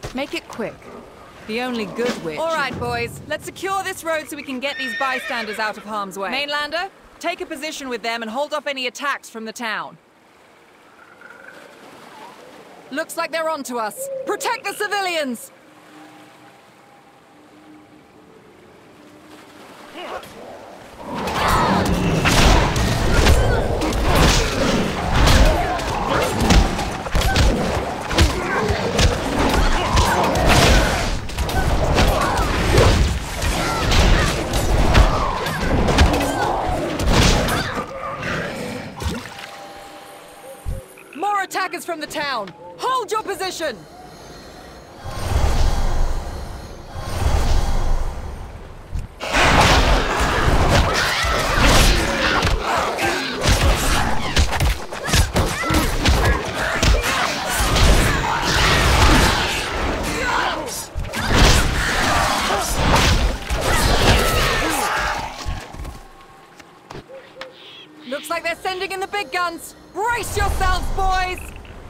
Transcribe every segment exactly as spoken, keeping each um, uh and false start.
Make it quick. The only good witch... All right, boys. Let's secure this road so we can get these bystanders out of harm's way. Mainlander, take a position with them and hold off any attacks from the town. Looks like they're onto us. Protect the civilians! More attackers from the town! Hold your position! Looks like they're sending in the big guns! Brace yourselves, boys!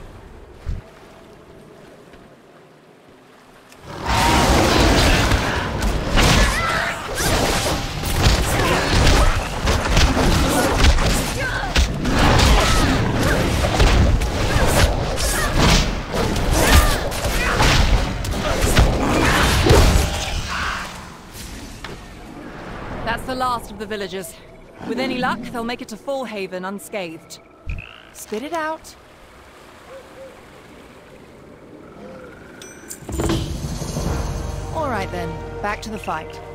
That's the last of the villagers. With any luck, they'll make it to Fallhaven unscathed. Spit it out. All right then, back to the fight.